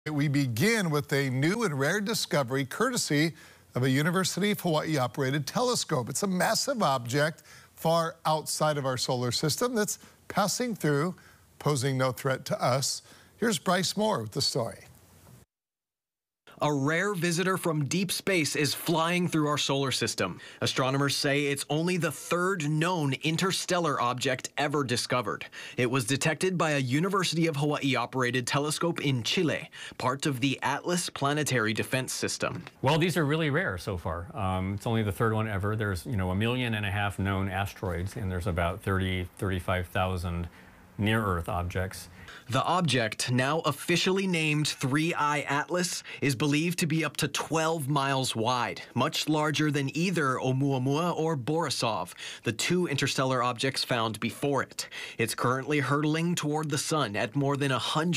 We begin with a new and rare discovery courtesy of a University of Hawaii operated telescope. It's a massive object far outside of our solar system that's passing through, posing no threat to us. Here's Bryce Moore with the story. A rare visitor from deep space is flying through our solar system. Astronomers say it's only the third known interstellar object ever discovered. It was detected by a University of Hawaii-operated telescope in Chile, part of the Atlas Planetary Defense System. Well, these are really rare so far. It's only the third one ever. There's, 1.5 million known asteroids, and there's about 35,000 near-Earth objects. The object, now officially named 3I Atlas, is believed to be up to 12 miles wide, much larger than either Oumuamua or Borisov, the two interstellar objects found before it. It's currently hurtling toward the sun at more than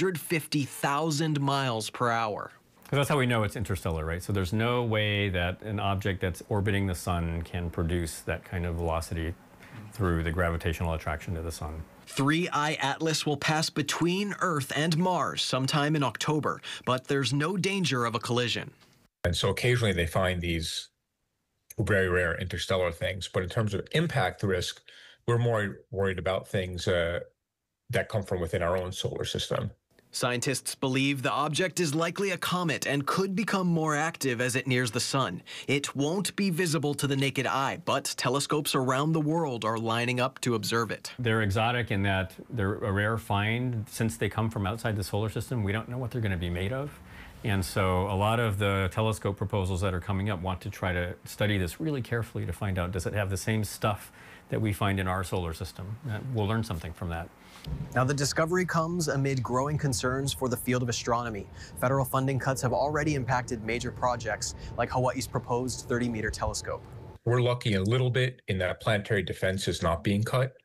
150,000 miles per hour. Because that's how we know it's interstellar, right? So there's no way that an object that's orbiting the sun can produce that kind of velocity through the gravitational attraction to the sun. 3I Atlas will pass between Earth and Mars sometime in October, but there's no danger of a collision. And so occasionally they find these very rare interstellar things, but in terms of impact risk, we're more worried about things that come from within our own solar system. Scientists believe the object is likely a comet and could become more active as it nears the sun. It won't be visible to the naked eye, but telescopes around the world are lining up to observe it. They're exotic in that they're a rare find. Since they come from outside the solar system, we don't know what they're going to be made of. And so a lot of the telescope proposals that are coming up want to try to study this really carefully to find out, does it have the same stuff that we find in our solar system? We'll learn something from that. Now, the discovery comes amid growing concerns for the field of astronomy. Federal funding cuts have already impacted major projects like Hawaii's proposed 30-meter telescope. We're lucky a little bit in that planetary defense is not being cut.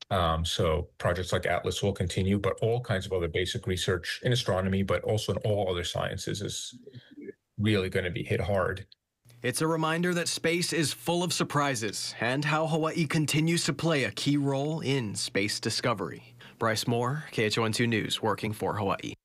So projects like Atlas will continue, but all kinds of other basic research in astronomy, but also in all other sciences is really going to be hit hard. It's a reminder that space is full of surprises and how Hawaii continues to play a key role in space discovery. Bryce Moore, KHON2 News, working for Hawaii.